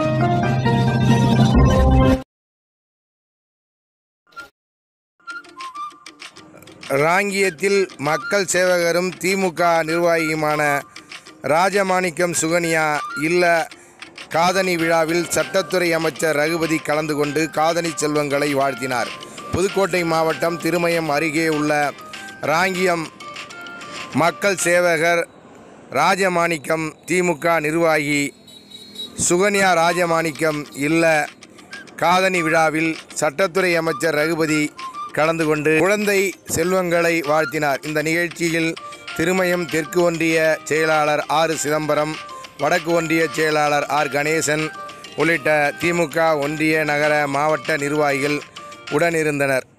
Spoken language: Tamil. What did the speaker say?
ராங்கியத்தில் மக்கள் சேவகரும் திமுக நிர்வாகியுமான ராஜமாணிக்கம் சுகன்யா இல்ல காதணி விழாவில் சட்டத்துறை அமைச்சர் ரகுபதி கலந்து கொண்டு காதணி செல்வங்களை வாழ்த்தினார். புதுக்கோட்டை மாவட்டம் திருமயம் அருகே உள்ள ராங்கியம் மக்கள் சேவகர் ராஜமாணிக்கம் திமுக நிர்வாகி சுகன்யா ராஜமாணிக்கம் இல்ல காதணி விழாவில் சட்டத்துறை அமைச்சர் ரகுபதி கலந்து கொண்டு குழந்தை செல்வங்களை வாழ்த்தினார். இந்த நிகழ்ச்சியில் திருமயம் தெற்கு ஒன்றிய செயலாளர் ஆர் சிதம்பரம், வடக்கு ஒன்றிய செயலாளர் ஆர் கணேசன் உள்ளிட்ட திமுக ஒன்றிய நகர மாவட்ட நிர்வாகிகள் உடனிருந்தனர்.